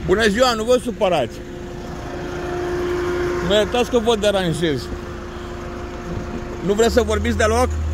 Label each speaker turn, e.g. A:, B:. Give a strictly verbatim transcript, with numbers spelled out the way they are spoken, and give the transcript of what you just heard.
A: Bună ziua, nu vă supărați. Mă iertați că vă deranjez. Nu vreți să vorbiți deloc?